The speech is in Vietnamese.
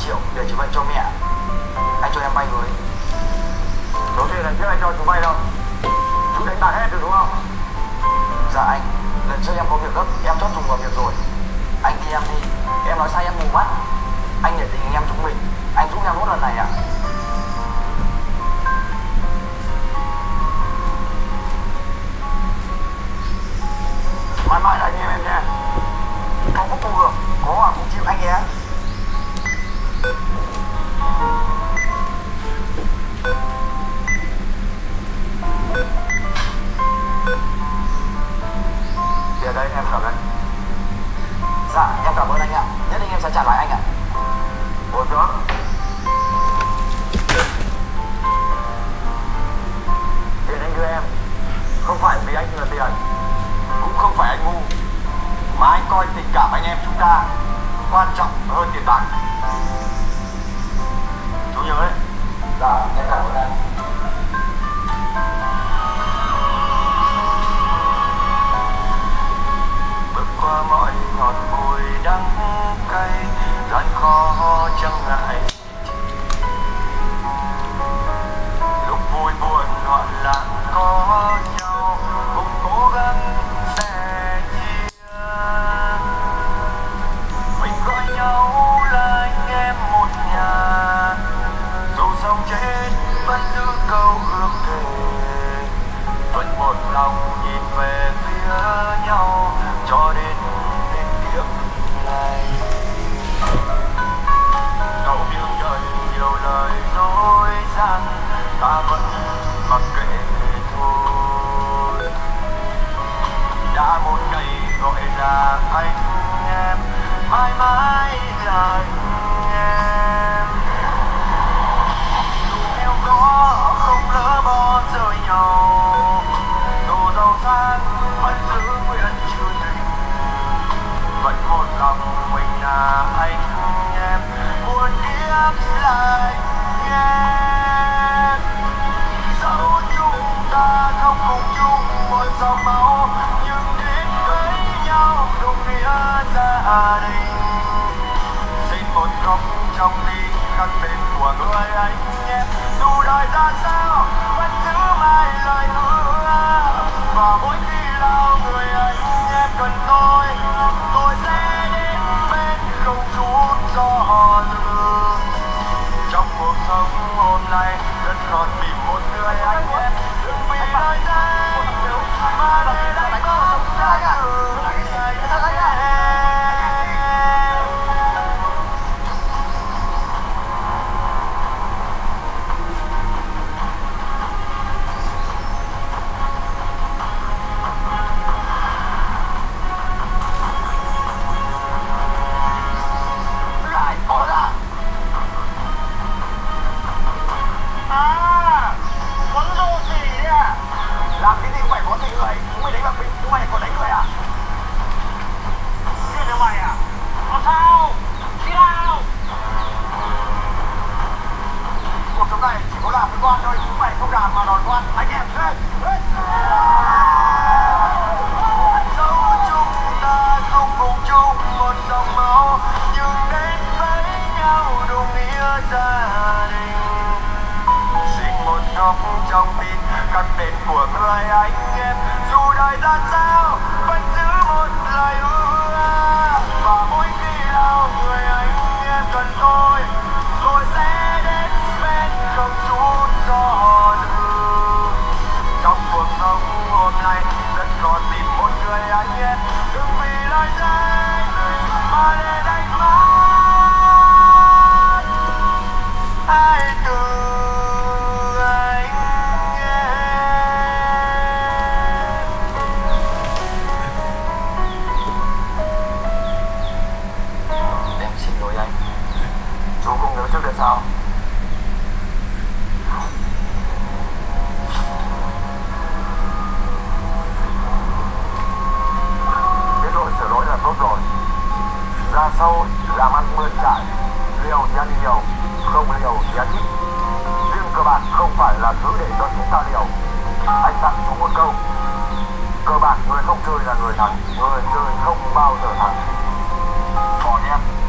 triệu để chữa bệnh cho mẹ. Anh cho em vay với. Số tiền lần trước anh cho chú vay đâu? Chú đánh bạc hết rồi đúng không? Dạ anh, lần trước em có việc gấp, em chốt trùng vào việc rồi. Anh đi em đi, em nói sai em mù mắt. Anh để tình anh em chúng mình, anh giúp em nốt lần này ạ. Mãi mãi là anh em nha. Có phúc cùng hưởng, có hòa cùng chịu anh nhé. Tiền đây em cầm đây. Dạ em cảm ơn anh ạ, nhất định em sẽ trả lại anh ạ. Ngồi xuống. Tiền anh đưa em không phải vì anh thừa tiền, cũng không phải anh ngu, mà anh coi tình cảm anh em chúng ta quan trọng hơn tiền bạc. Chú nhớ đấy. Dạ em cảm ơn anh. Bước qua mọi ngọt bùi đắng cay, gian khó chẳng ngại. Lúc vui buồn hoạn nạn có nhau, cùng cố gắng sẻ chia. Mình gọi nhau là anh em một nhà, dù sống chết vẫn giữ câu ước thề, vẫn một lòng nhìn về phía nhau cho đến kiếp này. Dẫu những đời nhiều lời dối gian, ta vẫn mặc kệ thôi. Đã một ngày gọi là anh em, mãi mãi là anh em. Dù nghèo khó không lỡ bỏ rời nhau, dù giàu sang vẫn giữ nguyện trừ tình, vẫn một lòng mình là anh em, muôn kiếp là anh em. Dẫu chúng ta không cùng chung một dòng máu, nhưng đến với nhau đồng nghĩa gia đình. Xin một góc trong tim khắc tên của người anh em, dù đời ra sao vẫn giữ mãi lời hứa. Và mỗi khi nào người anh em cần tôi sẽ đến bên không chút do dự. Trong cuộc sống hôm nay rất còn tìm một người anh em, đừng vì lời danh mà để đánh mất cả người anh em. Làm cái gì cũng phải có tình người, chúng mày đánh bạc mình, chúng mày còn đánh người à? Chuyện của mày à? Có sao? Đi nào? Cuộc sống này chỉ có làm với con thôi, chúng mày không làm mà đòi con, anh em lên! Dẫu chúng ta không cùng chung một dòng máu, nhưng đến với nhau đồng nghĩa gia đình. Xin một góc trong tim khắc tên của người anh em, dù đời ra sao vẫn giữ một lời hứa. Và mỗi khi nào người anh em cần tôi sẽ đến bên không chút do dự. Trong cuộc sống hôm nay rất còn tìm một người anh em, đừng vì lời danh mà để đánh mất hai từ. Chú không nhớ trước được sao? Biết lỗi sửa lỗi là tốt rồi. Ra sau làm ăn bươn trải, liều thì ăn nhiều, không liều thì ăn ít. Riêng cờ bạc không phải là thứ để cho chúng ta liều. Anh tặng chú một câu: cờ bạc người không chơi là người thắng, người chơi không bao giờ thắng. Còn em